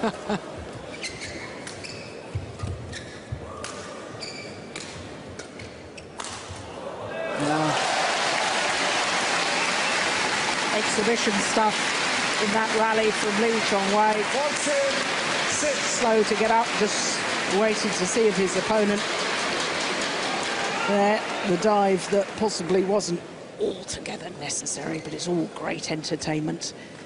Exhibition stuff in that rally from Chong Wei. Slow to get up, just waiting to see if his opponent there, the dive that possibly wasn't altogether necessary, but it's all great entertainment.